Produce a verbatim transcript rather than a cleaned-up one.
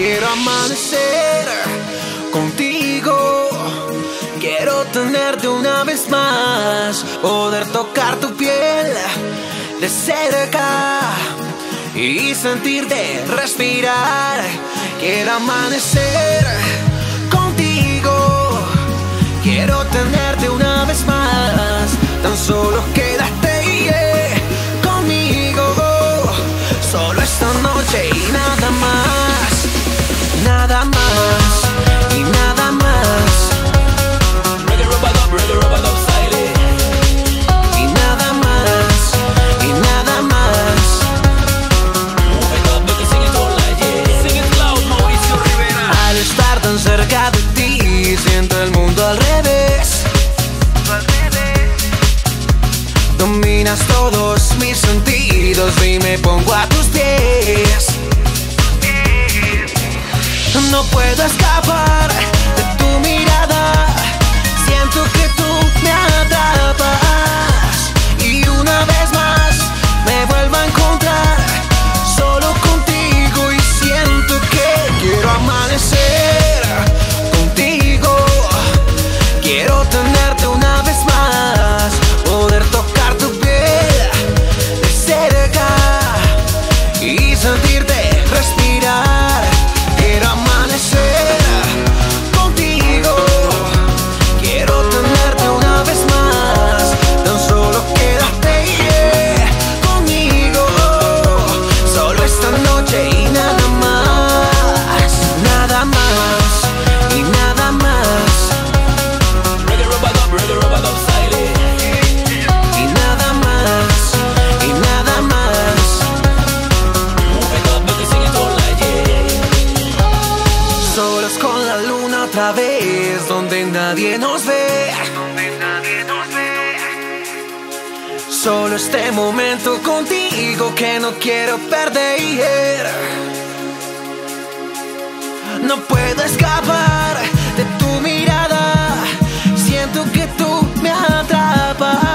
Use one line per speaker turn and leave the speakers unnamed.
Quiero amanecer contigo, quiero tenerte una vez más, poder tocar tu piel de cerca y sentirte respirar. Quiero amanecer contigo, quiero tenerte una vez más, tan solo quédate yeah, conmigo, solo esta noche y nada más, nada más y nada más.
Reggae rub-a-dub, reggae rub-a-dub style.
Y nada más, y nada más.
Move it up, make it sing it all night, yeah. Sing it loud, Mauricio Rivera.
Al estar tan cerca de ti, siento el mundo al revés. Dominas todos mis sentidos y me pongo a tus pies. No puedo escapar de tu mirada, siento que tú me atrapas y una vez más me vuelvo a encontrar solo contigo y siento que quiero amanecer contigo, quiero tenerte una vez más, poder tocar tu piel de cerca y sentirte respirar. Quiero amanecer contigo, quiero tenerte una vez más, tan solo quédate yeah, conmigo, solo esta noche y nada más, nada más y nada más.
Reggae rub-a-dub, reggae rub-a-dub style.
Y nada más, y nada más.
Move it up, make it sing it all night, yeah.
Solos con la luna otra vez, donde nadie nos ve. Solo este momento contigo que no quiero perder. No puedo escapar de tu mirada, siento que tú me atrapas